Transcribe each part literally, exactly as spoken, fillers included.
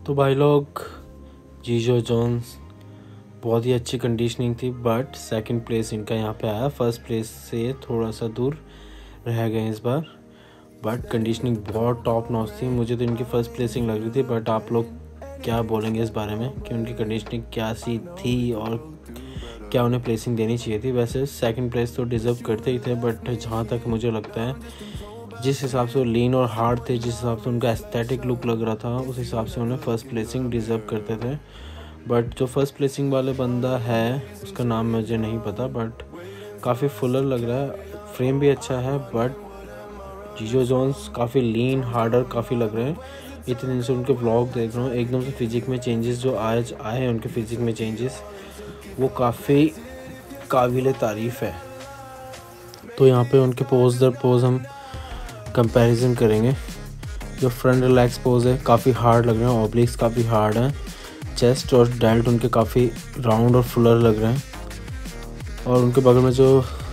तो भाई लोग, जीजो जोन्स बहुत ही अच्छी कंडीशनिंग थी, बट सेकंड प्लेस इनका यहाँ पे आया। फर्स्ट प्लेस से थोड़ा सा दूर रह गए इस बार, बट कंडीशनिंग बहुत टॉप नॉच थी। मुझे तो इनकी फर्स्ट प्लेसिंग लग रही थी, बट आप लोग क्या बोलेंगे इस बारे में कि उनकी कंडीशनिंग क्या सी थी और क्या उन्हें प्लेसिंग देनी चाहिए थी। वैसे सेकंड प्लेस तो डिज़र्व करते ही थे, बट जहाँ तक मुझे लगता है जिस हिसाब से वो लीन और हार्ड थे, जिस हिसाब से उनका एस्थेटिक लुक लग रहा था, उस हिसाब से उन्हें फर्स्ट प्लेसिंग डिज़र्व करते थे। बट जो फर्स्ट प्लेसिंग वाले बंदा है उसका नाम मुझे नहीं पता, बट काफ़ी फुलर लग रहा है, फ्रेम भी अच्छा है। बट जीजो जोन्स काफ़ी लीन हार्डर काफ़ी लग रहे हैं। इतने दिन से उनके व्लॉग देख रहा हूँ, एकदम से फिजिक में चेंजेस जो आज आए हैं उनके फिजिक में चेंजेस, वो काफ़ी काबिल तारीफ़ है। तो यहाँ पे उनके पोज दर पोज हम कंपैरिजन करेंगे। जो फ्रंट रिलैक्स पोज है काफ़ी हार्ड लग रहे हैं, ऑब्लिक्स काफ़ी हार्ड हैं, चेस्ट और डेल्ट उनके काफ़ी राउंड और फुलर लग रहे हैं। और उनके बगल में जो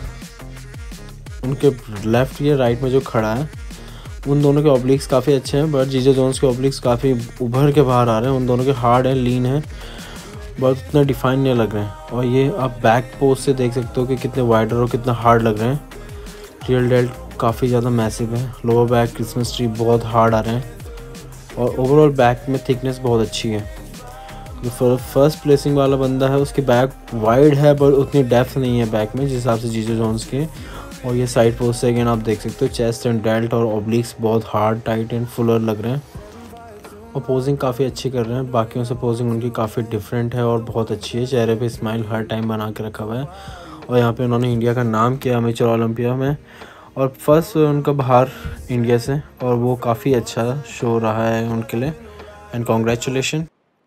उनके लेफ़्ट या राइट में जो खड़ा है, उन दोनों के ऑब्लिक्स काफ़ी अच्छे हैं, बट जीजो जोन्स के ऑब्लिक्स काफ़ी उभर के बाहर आ रहे हैं। उन दोनों के हार्ड है, लीन है, बहुत उतना डिफाइन नहीं लग रहे हैं। और ये आप बैक पोज से देख सकते हो कि कितने वाइडर और कितना हार्ड लग रहे हैं। रियल डेल्ट काफ़ी ज़्यादा मैसिव है, लोअर बैक क्रिसमस ट्री बहुत हार्ड आ रहे हैं, और ओवरऑल बैक में थिकनेस बहुत अच्छी है। जो फर्स्ट प्लेसिंग वाला बंदा है उसकी बैक वाइड है, बट उतनी डेप्थ नहीं है बैक में जिस हिसाब से जीजो जोन्स के। और ये साइड पोज से अगेन आप देख सकते हो, चेस्ट एंड डेल्ट और ऑब्लिक्स बहुत हार्ड, टाइट एंड फुलर लग रहे हैं। और पोजिंग काफ़ी अच्छी कर रहे हैं, बाकियों से पोजिंग उनकी काफ़ी डिफरेंट है और बहुत अच्छी है। चेहरे पे स्माइल हर टाइम बना के रखा हुआ है, और यहाँ पे उन्होंने इंडिया का नाम किया अमेचर ओलंपिया में, और फर्स्ट उनका बाहर इंडिया से, और वो काफ़ी अच्छा शो रहा है उनके लिए। And congratulation.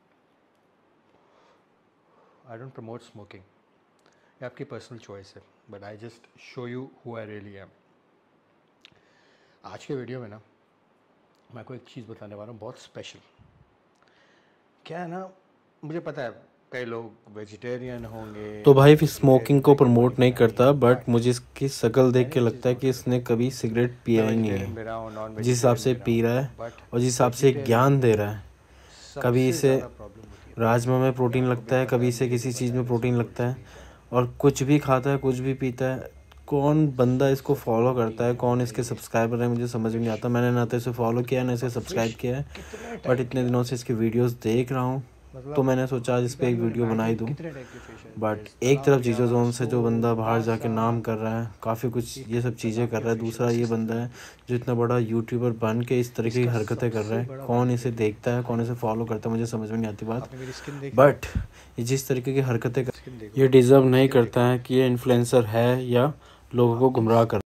I don't promote smoking, ये आपकी पर्सनल चॉइस है, but I just show you who I really am. आज के वीडियो में ना मैं आपको एक चीज़ बताने वाला हूँ बहुत स्पेशल। क्या है ना, मुझे पता है कई लोग वेजिटेरियन होंगे। तो भाई फिर स्मोकिंग को प्रमोट नहीं करता, बट मुझे इसकी शक्ल देख के लगता है कि इसने कभी सिगरेट पिया ही नहीं है। जिस हिसाब से पी रहा है और जिस हिसाब से ज्ञान दे रहा है, कभी इसे राजमा में प्रोटीन लगता है, कभी इसे किसी चीज़ में प्रोटीन लगता है, और कुछ भी खाता है कुछ भी पीता है। कौन बंदा इसको फॉलो करता है, कौन इसके सब्सक्राइबर है, मुझे समझ में नहीं आता। मैंने ना तो इसे फॉलो किया ना इसे सब्सक्राइब किया है, बट इतने दिनों से इसकी वीडियोस देख रहा हूँ, तो मैंने सोचा आज इस पर एक वीडियो बनाई दूँ। बट एक तरफ जीजो जोन से जो बंदा बाहर जाके नाम कर रहा है, काफ़ी कुछ ये सब चीज़ें कर रहा है, दूसरा ये बंदा है जो इतना बड़ा यूट्यूबर बन के इस तरीके की हरकतें कर रहा है। कौन इसे देखता है, कौन इसे फॉलो करता है, मुझे समझ में नहीं आती बात। बट ये जिस तरीके की हरकतें कर, ये डिज़र्व नहीं करता है कि ये इन्फ्लुएंसर है या लोगों को गुमराह कर